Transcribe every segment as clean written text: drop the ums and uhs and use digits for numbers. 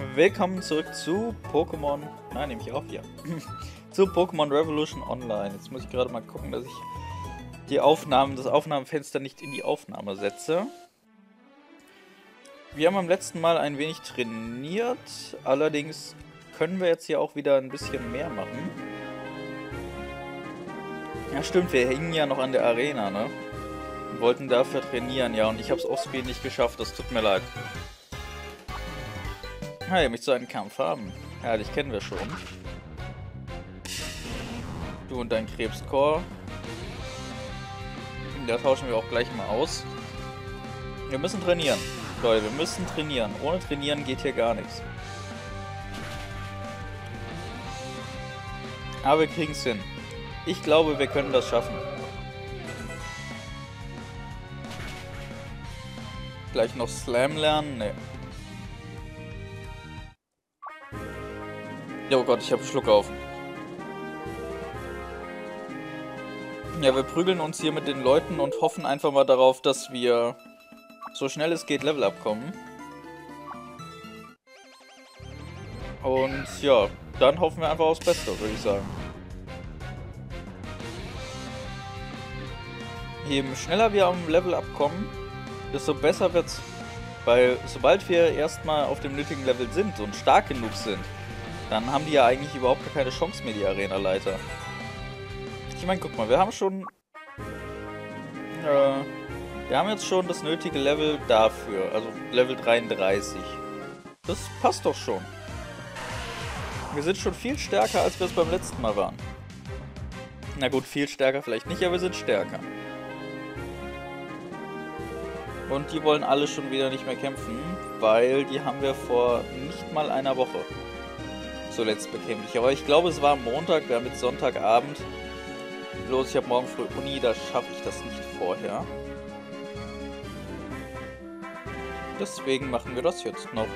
Willkommen zurück zu Pokémon. Nein, nehme ich auf hier. Zu Pokémon Revolution Online. Jetzt muss ich gerade mal gucken, dass ich das Aufnahmefenster nicht in die Aufnahme setze. Wir haben beim letzten Mal ein wenig trainiert. Allerdings können wir jetzt hier auch wieder ein bisschen mehr machen. Ja, stimmt, wir hingen ja noch an der Arena, ne? Und wollten dafür trainieren, ja. Und ich habe es offscreen nicht geschafft. Das tut mir leid. Hey, mich zu einem Kampf haben. Ja, dich kennen wir schon. Du und dein Krebscore. Da tauschen wir auch gleich mal aus. Wir müssen trainieren. Leute, wir müssen trainieren. Ohne trainieren geht hier gar nichts. Aber wir kriegen es hin. Ich glaube, wir können das schaffen. Gleich noch Slam lernen? Nee. Oh Gott, ich habe Schluck auf. Ja, wir prügeln uns hier mit den Leuten und hoffen einfach mal darauf, dass wir so schnell es geht Level abkommen. Und ja, dann hoffen wir einfach aufs Beste, würde ich sagen. Je schneller wir am Level abkommen, desto besser wird's. Weil sobald wir erstmal auf dem nötigen Level sind und stark genug sind, dann haben die ja eigentlich überhaupt gar keine Chance mehr, die Arena-Leiter. Ich meine, guck mal, wir haben schon... wir haben jetzt schon das nötige Level dafür, also Level 33. Das passt doch schon. Wir sind schon viel stärker, als wir es beim letzten Mal waren. Na gut, viel stärker vielleicht nicht, aber wir sind stärker. Und die wollen alle schon wieder nicht mehr kämpfen, weil die haben wir vor nicht mal einer Woche zuletzt bekämpft. Aber ich glaube, es war am Montag, wir haben jetzt Sonntagabend. Los, ich habe morgen früh Uni, da schaffe ich das nicht vorher. Deswegen machen wir das jetzt noch.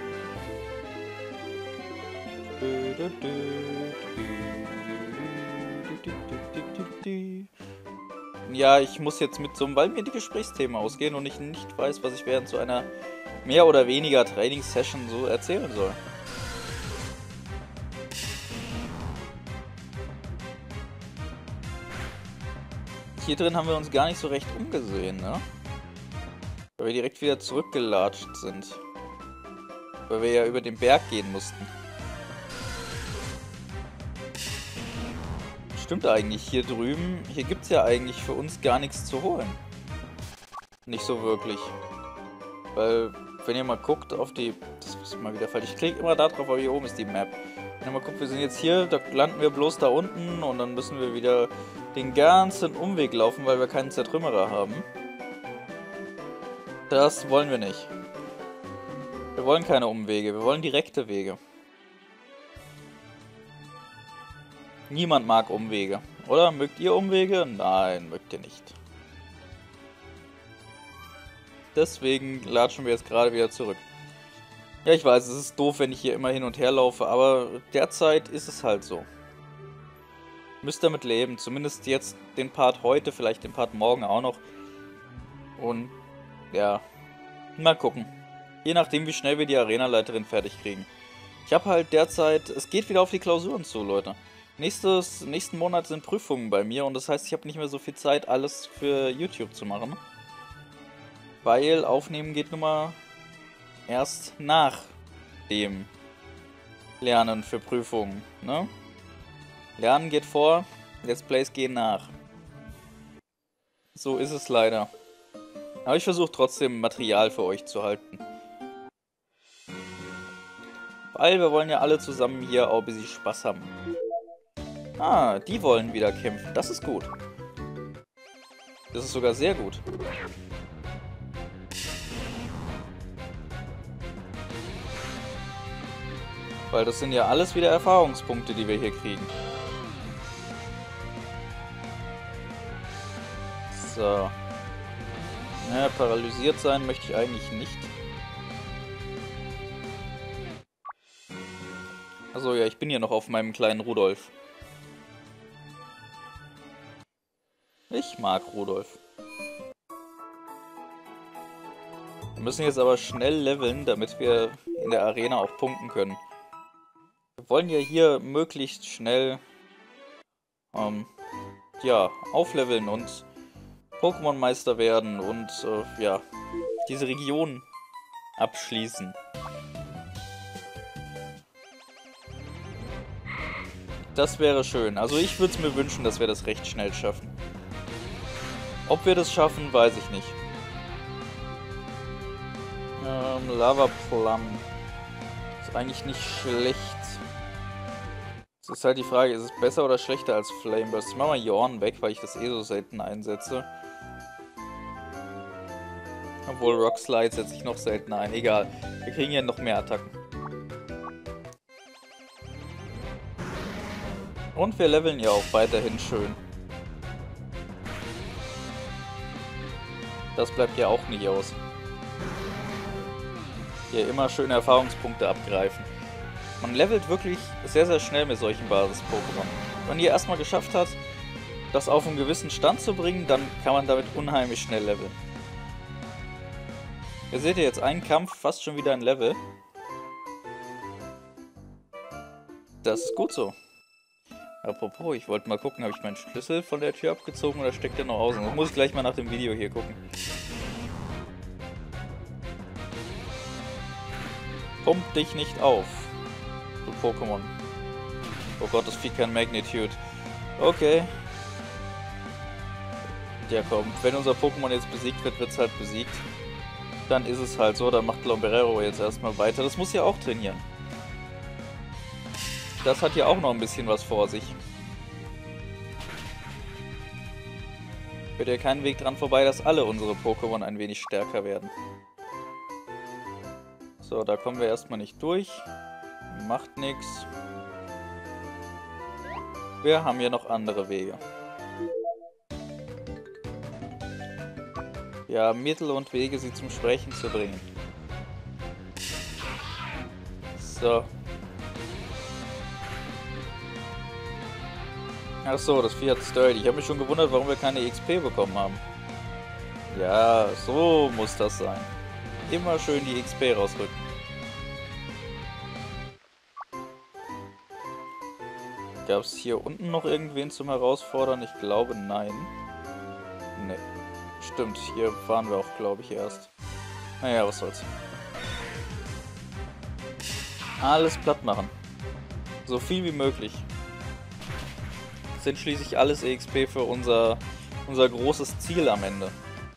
Ja, ich muss jetzt mit so einem, weil mir die Gesprächsthemen ausgehen und ich nicht weiß, was ich während so einer mehr oder weniger Trainingssession so erzählen soll. Hier drin haben wir uns gar nicht so recht umgesehen, ne? Weil wir direkt wieder zurückgelatscht sind. Weil wir ja über den Berg gehen mussten. Stimmt eigentlich, hier drüben, hier gibt es ja eigentlich für uns gar nichts zu holen. Nicht so wirklich. Weil, wenn ihr mal guckt auf die... Das ist mal wieder falsch. Ich klicke immer da drauf, aber hier oben ist die Map. Wenn ihr mal guckt, wir sind jetzt hier, da landen wir bloß da unten und dann müssen wir wieder den ganzen Umweg laufen, weil wir keinen Zertrümmerer haben. Das wollen wir nicht. Wir wollen keine Umwege, wir wollen direkte Wege. Niemand mag Umwege. Oder? Mögt ihr Umwege? Nein, mögt ihr nicht. Deswegen latschen wir jetzt gerade wieder zurück. Ja, ich weiß, es ist doof, wenn ich hier immer hin und her laufe, aber derzeit ist es halt so. Müsst damit leben. Zumindest jetzt den Part heute, vielleicht den Part morgen auch noch. Und ja, mal gucken. Je nachdem, wie schnell wir die Arenaleiterin fertig kriegen. Ich habe halt derzeit, es geht wieder auf die Klausuren zu, Leute. Nächsten Monat sind Prüfungen bei mir und das heißt, ich habe nicht mehr so viel Zeit, alles für YouTube zu machen. Weil Aufnehmen geht nun mal erst nach dem Lernen für Prüfungen, ne? Lernen geht vor, Let's Plays gehen nach. So ist es leider. Aber ich versuche trotzdem Material für euch zu halten. Weil wir wollen ja alle zusammen hier auch ein bisschen Spaß haben. Ah, die wollen wieder kämpfen. Das ist gut. Das ist sogar sehr gut. Weil das sind ja alles wieder Erfahrungspunkte, die wir hier kriegen. So. Naja, paralysiert sein möchte ich eigentlich nicht. Also ja, ich bin hier noch auf meinem kleinen Rudolf. Ich mag Rudolf. müssen jetzt aber schnell leveln, damit wir in der Arena auch punkten können. Wir wollen ja hier möglichst schnell ja, aufleveln und Pokémon-Meister werden und ja, diese Region abschließen. Das wäre schön. Also ich würde es mir wünschen, dass wir das recht schnell schaffen. Ob wir das schaffen, weiß ich nicht. Lava Plum. Ist eigentlich nicht schlecht. Es ist halt die Frage, ist es besser oder schlechter als Flame Burst? Ich mach mal Jorn weg, weil ich das eh so selten einsetze. Obwohl Rock Slide setze ich noch seltener ein. Egal. Wir kriegen ja noch mehr Attacken. Und wir leveln ja auch weiterhin schön. Das bleibt ja auch nicht aus. Hier immer schöne Erfahrungspunkte abgreifen. Man levelt wirklich sehr, sehr schnell mit solchen Basis-Pokémon. Wenn ihr erstmal geschafft hat, das auf einen gewissen Stand zu bringen, dann kann man damit unheimlich schnell leveln. Ihr seht ja jetzt einen Kampf, fast schon wieder ein Level. Das ist gut so. Apropos, ich wollte mal gucken, habe ich meinen Schlüssel von der Tür abgezogen oder steckt der noch außen? Das muss ich gleich mal nach dem Video hier gucken. Pump dich nicht auf, du Pokémon. Oh Gott, das Vieh kann Magnitude. Okay. Ja komm, wenn unser Pokémon jetzt besiegt wird, wird es halt besiegt. Dann ist es halt so, dann macht Lombrero jetzt erstmal weiter. Das muss ja auch trainieren. Das hat ja auch noch ein bisschen was vor sich. Führt ja keinen Weg dran vorbei, dass alle unsere Pokémon ein wenig stärker werden. So, da kommen wir erstmal nicht durch. Macht nichts. Wir haben ja noch andere Wege. Ja, Mittel und Wege, sie zum Sprechen zu bringen. So. Achso, das Vieh hat Sturdy. Ich habe mich schon gewundert, warum wir keine XP bekommen haben. Ja, so muss das sein. Immer schön die XP rausrücken. Gab es hier unten noch irgendwen zum Herausfordern? Ich glaube, nein. Ne. Stimmt, hier waren wir auch, glaube ich, erst. Naja, was soll's. Alles platt machen. So viel wie möglich. Das sind schließlich alles EXP für unser großes Ziel am Ende.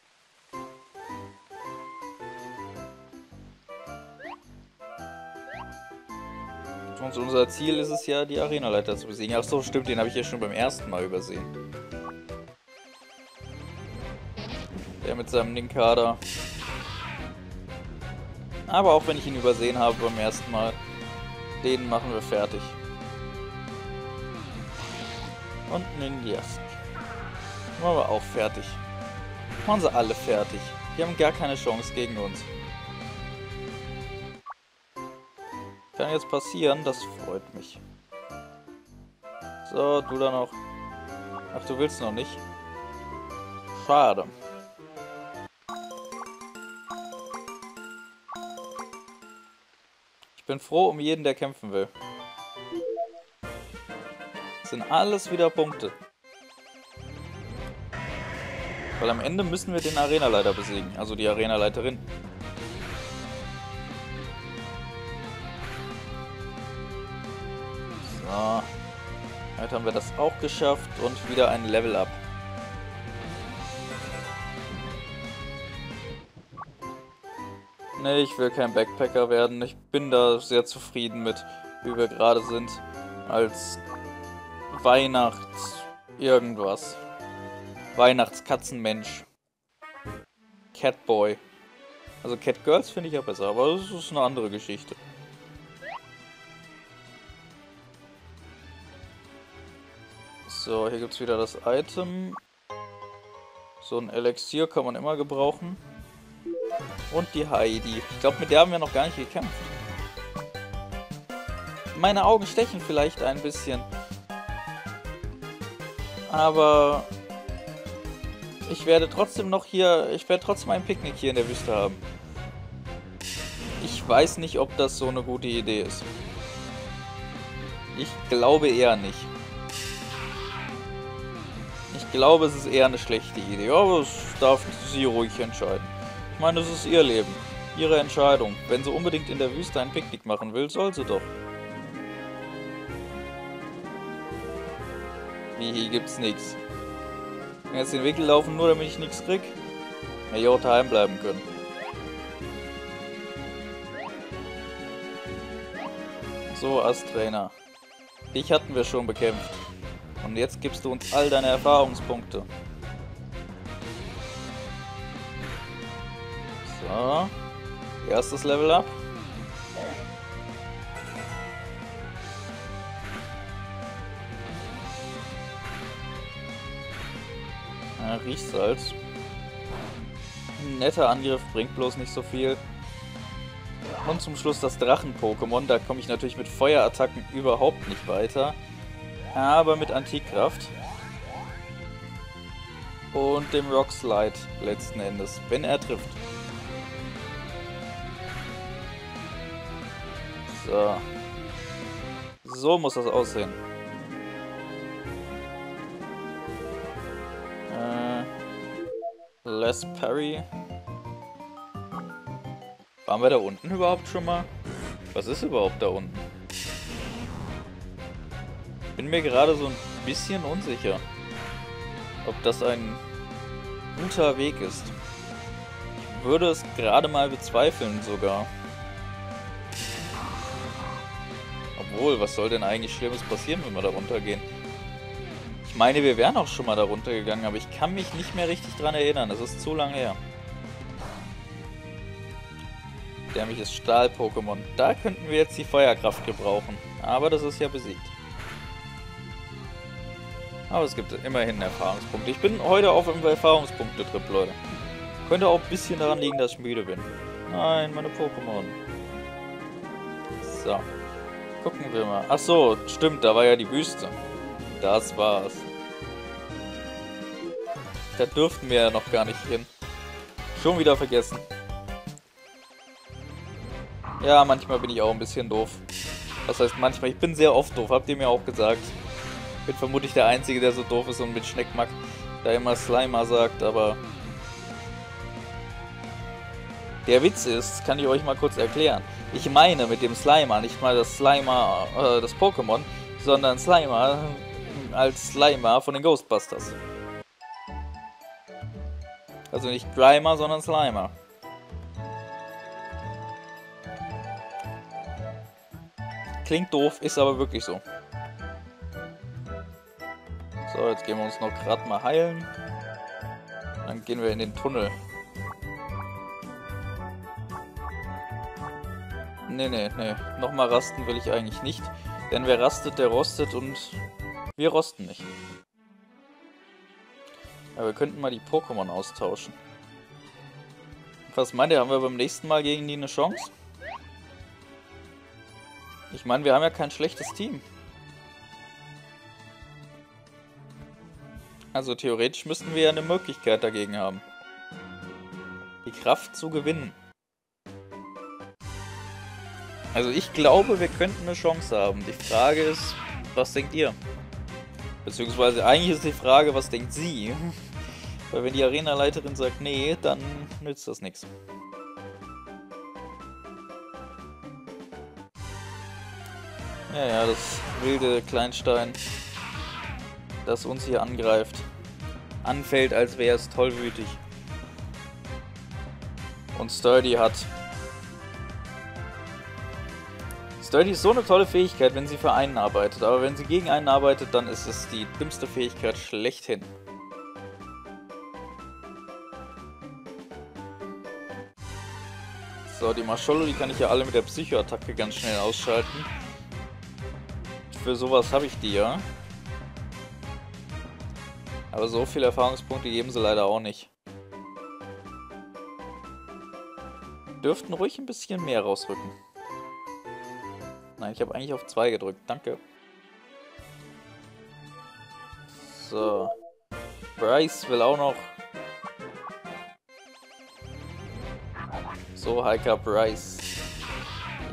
Und unser Ziel ist es ja, die Arenaleiter zu besiegen. Ach so, stimmt, den habe ich ja schon beim ersten Mal übersehen. Der mit seinem Ninkada. Aber auch wenn ich ihn übersehen habe beim ersten Mal, den machen wir fertig. Und Ninjask. Machen wir auch fertig. Machen sie alle fertig. Die haben gar keine Chance gegen uns. Kann jetzt passieren, das freut mich. So, du da noch. Ach, du willst noch nicht. Schade. Ich bin froh um jeden, der kämpfen will. Das sind alles wieder Punkte. Weil am Ende müssen wir den Arenaleiter besiegen, also die Arenaleiterin. So. Heute haben wir das auch geschafft und wieder ein Level Up. Nee, ich will kein Backpacker werden. Ich bin da sehr zufrieden mit, wie wir gerade sind. Als irgendwas. Weihnachtskatzenmensch. Catboy. Also Catgirls finde ich ja besser, aber das ist eine andere Geschichte. So, hier gibt es wieder das Item. So ein Elixier kann man immer gebrauchen. Und die Heidi. Ich glaube, mit der haben wir noch gar nicht gekämpft. Meine Augen stechen vielleicht ein bisschen. Aber ich werde trotzdem noch hier, ich werde trotzdem ein Picknick hier in der Wüste haben. weiß nicht, ob das so eine gute Idee ist. Ich glaube eher nicht. Ich glaube, es ist eher eine schlechte Idee, aber das darf sie ruhig entscheiden. Ich meine, es ist ihr Leben, ihre Entscheidung. Wenn sie unbedingt in der Wüste ein Picknick machen will, soll sie doch. Wie, hier gibt's nichts. Ich kann jetzt den Weg laufen, nur damit ich nichts krieg. Hätte ich auch daheim bleiben können. So, Ast-Trainer. Dich hatten wir schon bekämpft. Und jetzt gibst du uns all deine Erfahrungspunkte. So. Erstes Level up. Riechsalz. Ein netter Angriff, bringt bloß nicht so viel. Und zum Schluss das Drachen-Pokémon. Da komme ich natürlich mit Feuerattacken überhaupt nicht weiter. Aber mit Antikraft. Und dem Rock Slide letzten Endes, wenn er trifft. So. So muss das aussehen. Les Parry. Waren wir da unten überhaupt schon mal? Was ist überhaupt da unten? Bin mir gerade so ein bisschen unsicher, ob das ein guter Weg ist. Ich würde es gerade mal bezweifeln sogar. Obwohl, was soll denn eigentlich Schlimmes passieren, wenn wir da runtergehen? Ich meine, wir wären auch schon mal da runtergegangen, aber ich kann mich nicht mehr richtig dran erinnern. Das ist zu lange her. Dämliches Stahl-Pokémon. Da könnten wir jetzt die Feuerkraft gebrauchen. Aber das ist ja besiegt. Aber es gibt immerhin Erfahrungspunkte. Ich bin heute auf einem Erfahrungspunkte-Trip, Leute. Könnte auch ein bisschen daran liegen, dass ich müde bin. Nein, meine Pokémon. So. Gucken wir mal. Ach so, stimmt, da war ja die Wüste. Das war's. Da dürften wir ja noch gar nicht hin. Schon wieder vergessen. Ja, manchmal bin ich auch ein bisschen doof. Das heißt manchmal, ich bin sehr oft doof, habt ihr mir auch gesagt. Bin vermutlich der Einzige, der so doof ist und mit Schneckmack da immer Slimer sagt, aber... Der Witz ist, kann ich euch mal kurz erklären. Ich meine mit dem Slimer nicht mal das Slimer, das Pokémon, sondern Slimer als Slimer von den Ghostbusters. Also nicht Grimer, sondern Slimer. Klingt doof, ist aber wirklich so. So, jetzt gehen wir uns noch gerade mal heilen. Dann gehen wir in den Tunnel. Nee. Nochmal rasten will ich eigentlich nicht. Denn wer rastet, der rostet und wir rosten nicht. Aber wir könnten mal die Pokémon austauschen. Was meint ihr, haben wir beim nächsten Mal gegen die eine Chance? Ich meine, wir haben ja kein schlechtes Team. Also theoretisch müssten wir ja eine Möglichkeit dagegen haben. Die Kraft zu gewinnen. Also ich glaube, wir könnten eine Chance haben. Die Frage ist, was denkt ihr? Beziehungsweise eigentlich ist die Frage, was denkt sie? Weil wenn die Arenaleiterin sagt, nee, dann nützt das nichts. Ja, das wilde Kleinstein, das uns hier angreift. Anfällt, als wäre es tollwütig. Und Sturdy hat... Sturdy ist so eine tolle Fähigkeit, wenn sie für einen arbeitet. Aber wenn sie gegen einen arbeitet, dann ist es die dümmste Fähigkeit schlechthin. So, die Mascholo, die kann ich ja alle mit der Psychoattacke ganz schnell ausschalten. Für sowas habe ich die ja. Aber so viele Erfahrungspunkte geben sie leider auch nicht. Dürften ruhig ein bisschen mehr rausrücken. Nein, ich habe eigentlich auf 2 gedrückt. Danke. So. Bryce will auch noch. So, Hiker Bryce.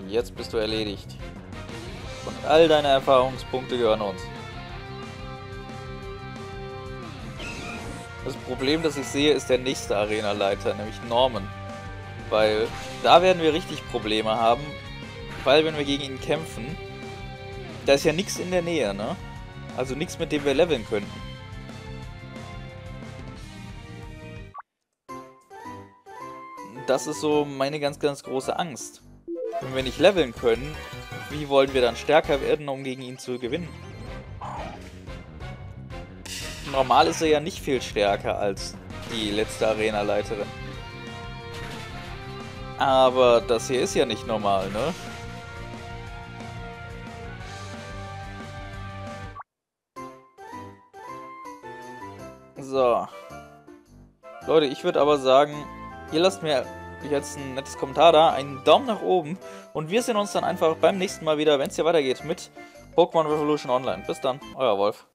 jetzt bist du erledigt. Und all deine Erfahrungspunkte gehören uns. Das Problem, das ich sehe, ist der nächste Arenaleiter, nämlich Norman. Weil da werden wir richtig Probleme haben, weil wenn wir gegen ihn kämpfen, da ist ja nichts in der Nähe, ne? Also nichts, mit dem wir leveln könnten. Das ist so meine ganz, ganz große Angst. Wenn wir nicht leveln können, wie wollen wir dann stärker werden, um gegen ihn zu gewinnen? Normal ist er ja nicht viel stärker als die letzte Arenaleiterin. Aber das hier ist ja nicht normal, ne? So. Leute, ich würde aber sagen, ihr lasst mir jetzt ein nettes Kommentar da, einen Daumen nach oben und wir sehen uns dann einfach beim nächsten Mal wieder, wenn es hier weitergeht mit Pokémon Revolution Online. Bis dann, euer Wolf.